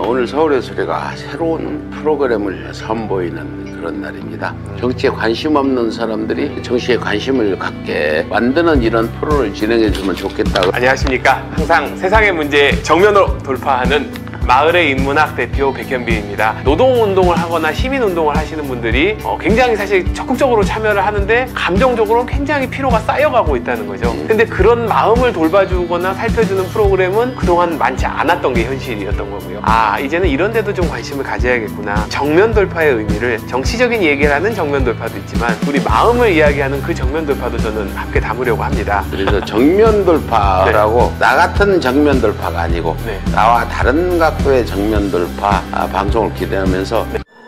오늘 서울의 소리가 새로운 프로그램을 선보이는 그런 날입니다. 정치에 관심 없는 사람들이 정치에 관심을 갖게 만드는 이런 프로를 진행해주면 좋겠다고. 안녕하십니까. 항상 세상의 문제 정면으로 돌파하는 마을의 인문학 대표 백현빈입니다. 노동운동을 하거나 시민운동을 하시는 분들이 굉장히 사실 적극적으로 참여를 하는데 감정적으로 굉장히 피로가 쌓여가고 있다는 거죠. 근데 그런 마음을 돌봐주거나 살펴주는 프로그램은 그동안 많지 않았던 게 현실이었던 거고요. 이제는 이런 데도 좀 관심을 가져야겠구나. 정면 돌파의 의미를 정치적인 얘기를 하는 정면 돌파도 있지만 우리 마음을 이야기하는 그 정면 돌파도 저는 함께 담으려고 합니다. 그래서 정면 돌파라고 나 같은 정면 돌파가 아니고 나와 다른 각도의 정면 돌파 방송을 기대하면서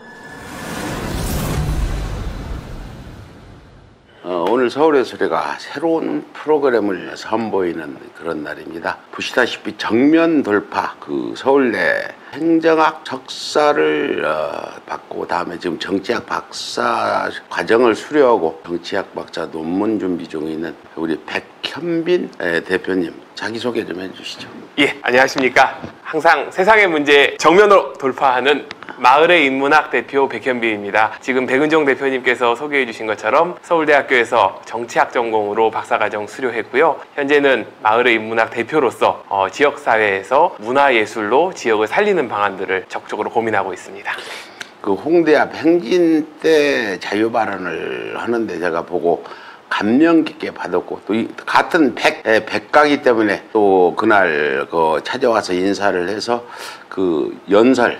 오늘 서울의 소리가 새로운 프로그램을 선보이는 그런 날입니다. 보시다시피 정면 돌파, 서울대 행정학 석사를 받고 다음에 지금 정치학 박사 과정을 수료하고 정치학 박사 논문 준비 중에 있는 우리 백현빈 대표님 자기소개 좀 해주시죠. 예, 안녕하십니까. 항상 세상의 문제 정면으로 돌파하는 마을의 인문학 대표 백현빈입니다. 지금 백은종 대표님께서 소개해 주신 것처럼 서울대학교에서 정치학 전공으로 박사과정 수료했고요. 현재는 마을의 인문학 대표로서 지역사회에서 문화예술로 지역을 살리는 방안들을 적극적으로 고민하고 있습니다. 홍대 앞 행진 때 자유발언을 하는데 제가 보고 감명 깊게 받았고 또 같은 백가기 때문에 또 그날 찾아와서 인사를 해서 연설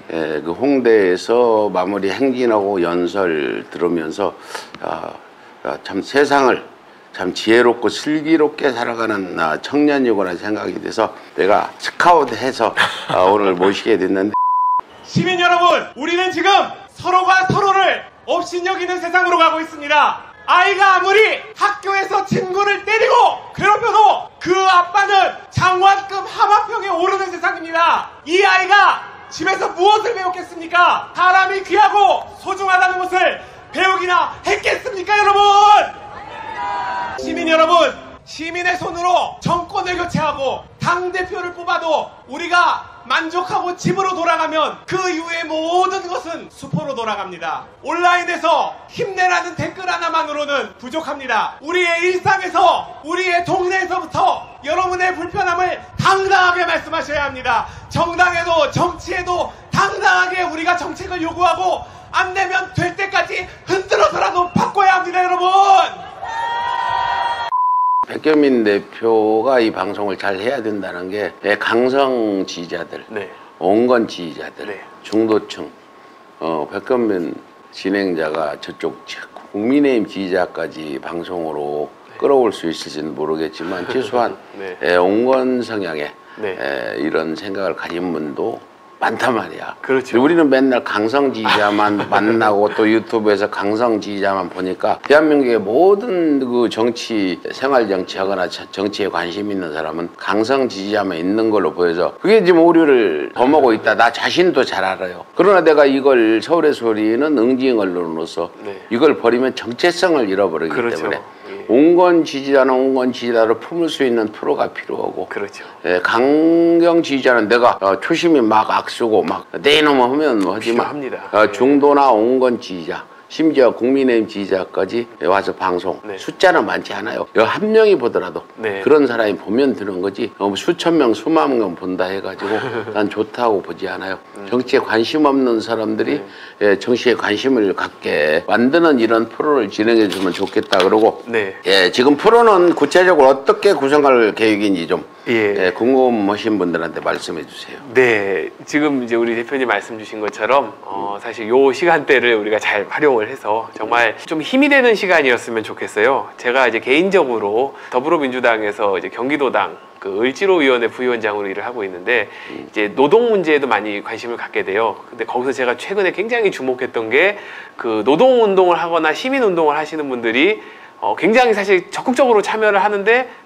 홍대에서 마무리 행진하고 연설 들으면서 참 세상을 참 지혜롭고 슬기롭게 살아가는 청년이구나 생각이 돼서 내가 스카우트해서 오늘 모시게 됐는데, 시민 여러분, 우리는 지금 서로가 서로를 업신여기는 세상으로 가고 있습니다. 아이가 아무리 학교에서 친구를 때리고 괴롭혀도 그 아빠는 장관급 하마평에 오르는 세상입니다. 이 아이가 집에서 무엇을 배웠겠습니까? 사람이 귀하고 소중하다는 것을 배우기나 했겠습니까, 여러분? 시민 여러분, 시민의 손으로 정권을 교체하고 당대표를 뽑아도 우리가 만족하고 집으로 돌아가면 그 이후의 모든 것은 수포로 돌아갑니다. 온라인에서 힘내라는 댓글 하나만으로는 부족합니다. 우리의 일상에서, 우리의 동네에서부터 여러분의 불편함을 당당하게 말씀하셔야 합니다. 정당에도 정치에도 당당하게 우리가 정책을 요구하고 안 되면 될 때까지 흔들어서라도 바꿔야 합니다, 여러분. 백현빈 대표가 이 방송을 잘 해야 된다는 게 강성 지지자들, 온건 지지자들, 중도층, 백현빈 진행자가 저쪽 국민의힘 지지자까지 방송으로 끌어올 수 있을지는 모르겠지만 최소한 온건 성향의 이런 생각을 가진 분도 많단 말이야. 그렇죠. 우리는 맨날 강성 지지자만 만나고 또 유튜브에서 강성 지지자만 보니까 대한민국의 모든 정치, 생활 정치하거나 정치에 관심 있는 사람은 강성 지지자만 있는 걸로 보여서 그게 지금 오류를 범하고 있다. 나 자신도 잘 알아요. 그러나 내가 이걸 서울의 소리는 응징 언론으로서 이걸 버리면 정체성을 잃어버리기 때문에 온건 지지자는 온건 지지자를 품을 수 있는 프로가 필요하고, 강경 지지자는 내가 초심이 막 악수고 막 내 이놈 하면 하지만 중도나 온건 지지자, 심지어 국민의힘 지지자까지 와서 방송 숫자는 많지 않아요. 한 명이 보더라도 그런 사람이 보면 되는 거지 수천 명 수만 명 본다 해가지고 난 좋다고 보지 않아요. 정치에 관심 없는 사람들이 정치에 관심을 갖게 만드는 이런 프로를 진행해 주면 좋겠다. 그러고 지금 프로는 구체적으로 어떻게 구성할 계획인지 좀 궁금하신 분들한테 말씀해 주세요. 네, 지금 이제 우리 대표님 말씀 주신 것처럼 사실 요 시간대를 우리가 잘 활용을 해서 정말 좀 힘이 되는 시간이었으면 좋겠어요. 제가 이제 개인적으로 더불어민주당에서 이제 경기도당 을지로위원회 부위원장으로 일을 하고 있는데 이제 노동 문제에도 많이 관심을 갖게 돼요. 근데 거기서 제가 최근에 굉장히 주목했던 게 노동운동을 하거나 시민운동을 하시는 분들이 굉장히 사실 적극적으로 참여를 하는데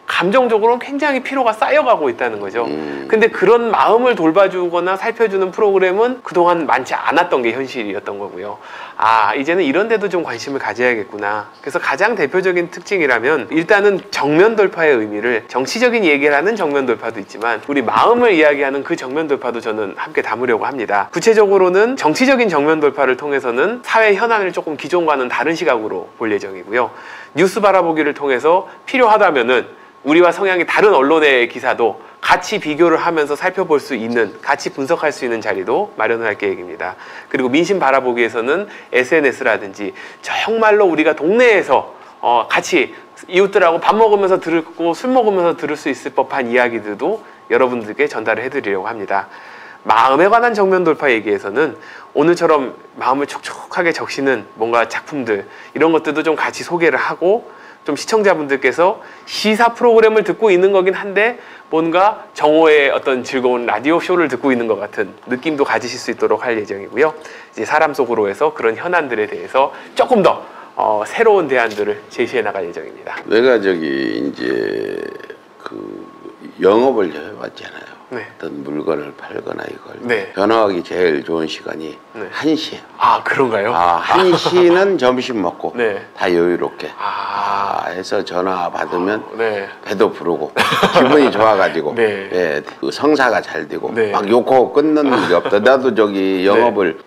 감정적으로 굉장히 피로가 쌓여가고 있다는 거죠. 근데 그런 마음을 돌봐주거나 살펴주는 프로그램은 그동안 많지 않았던 게 현실이었던 거고요. 아, 이제는 이런 데도 좀 관심을 가져야겠구나. 그래서 가장 대표적인 특징이라면 일단은 정면 돌파의 의미를, 정치적인 얘기를 하는 정면 돌파도 있지만 우리 마음을 이야기하는 그 정면 돌파도 저는 함께 담으려고 합니다. 구체적으로는 정치적인 정면 돌파를 통해서는 사회 현안을 조금 기존과는 다른 시각으로 볼 예정이고요. 뉴스 바라보기를 통해서 필요하다면은 우리와 성향이 다른 언론의 기사도 같이 비교를 하면서 살펴볼 수 있는, 같이 분석할 수 있는 자리도 마련을 할 계획입니다. 그리고 민심 바라보기에서는 SNS라든지 정말로 우리가 동네에서 같이 이웃들하고 밥 먹으면서 듣고 술 먹으면서 들을 수 있을 법한 이야기들도 여러분들께 전달을 해드리려고 합니다. 마음에 관한 정면 돌파 얘기에서는 오늘처럼 마음을 촉촉하게 적시는 뭔가 작품들, 이런 것들도 좀 같이 소개를 하고, 좀 시청자분들께서 시사 프로그램을 듣고 있는 거긴 한데 뭔가 정오의 어떤 즐거운 라디오 쇼를 듣고 있는 것 같은 느낌도 가지실 수 있도록 할 예정이고요. 이제 사람 속으로 해서 그런 현안들에 대해서 조금 더 새로운 대안들을 제시해 나갈 예정입니다. 내가 저기 이제 그 영업을 해봤잖아요. 네. 어떤 물건을 팔거나 이걸 네. 변화하기 제일 좋은 시간이 네. 1시예요. 아, 그런가요? 1시는 점심 먹고 네. 다 여유롭게 해서 전화 받으면 배도 부르고 기분이 좋아가지고 네. 예, 그 성사가 잘 되고 네. 막 욕하고 끊는 게 없다. 나도 저기 영업을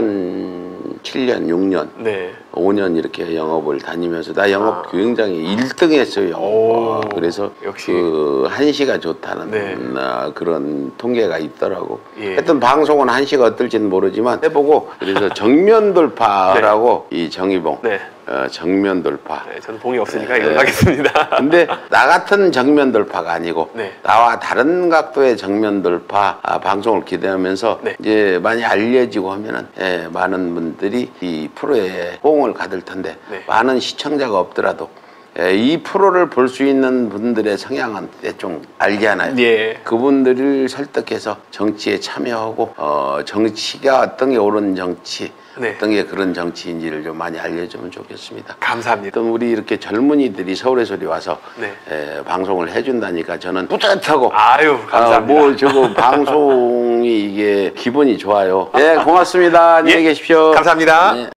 2007년, 6년, 5년 이렇게 영업을 다니면서 나 영업 굉장히 1등 했어요. 그래서 역시. 그 1시가 좋다는 네. 그런 통계가 있더라고. 예. 하여튼 방송은 1시가 어떨지는 모르지만 해보고 그래서 정면 돌파라고 이 정의봉 정면 돌파. 네, 저는 봉이 없으니까 이건 하겠습니다. 근데 나 같은 정면 돌파가 아니고 나와 다른 각도의 정면 돌파 방송을 기대하면서 이제 많이 알려지고 하면은 많은 분들이 이 프로에 호응을 가들 텐데 많은 시청자가 없더라도 이 프로를 볼 수 있는 분들의 성향은 대충 알잖아요. 그분들을 설득해서 정치에 참여하고 정치가 어떤 게 옳은 정치, 어떤 게 그런 정치인지를 좀 많이 알려주면 좋겠습니다. 감사합니다. 또 우리 이렇게 젊은이들이 서울의 소리 와서 방송을 해준다니까 저는 뿌듯하고 아유, 감사합니다. 저거 방송이 이게 기분이 좋아요. 네, 고맙습니다. 안녕히 계십시오. 감사합니다.